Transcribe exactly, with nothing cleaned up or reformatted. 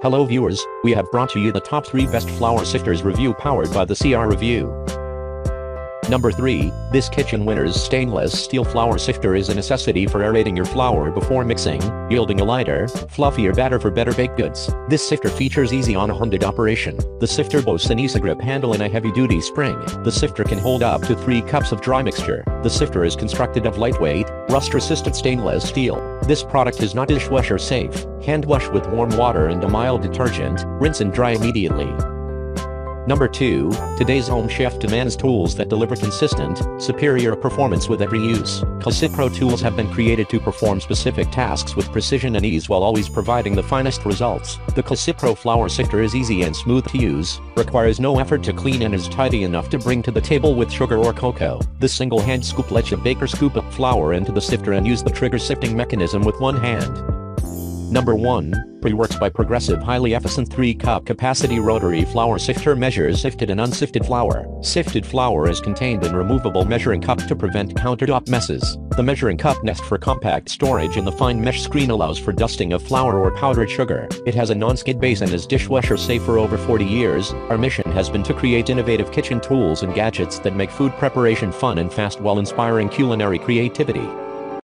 Hello viewers, we have brought to you the top three best flour sifters review powered by the C R Review. Number three, this kitchen winner's stainless steel flour sifter is a necessity for aerating your flour before mixing, yielding a lighter, fluffier batter for better baked goods. This sifter features easy on-handed operation. The sifter boasts an easy grip handle and a heavy-duty spring. The sifter can hold up to three cups of dry mixture. The sifter is constructed of lightweight, rust-resistant stainless steel. This product is not dishwasher safe. Hand wash with warm water and a mild detergent, rinse and dry immediately. Number two, today's home chef demands tools that deliver consistent, superior performance with every use. Pro tools have been created to perform specific tasks with precision and ease while always providing the finest results. The Pro flour sifter is easy and smooth to use, requires no effort to clean and is tidy enough to bring to the table with sugar or cocoa. This single hand scoop lets your baker scoop up flour into the sifter and use the trigger sifting mechanism with one hand. Number one, Pre-works by Progressive highly efficient three cup capacity rotary flour sifter measures sifted and unsifted flour. Sifted flour is contained in removable measuring cup to prevent countertop messes. The measuring cup nest for compact storage and the fine mesh screen allows for dusting of flour or powdered sugar. It has a non-skid base and is dishwasher safe for over forty years. Our mission has been to create innovative kitchen tools and gadgets that make food preparation fun and fast while inspiring culinary creativity.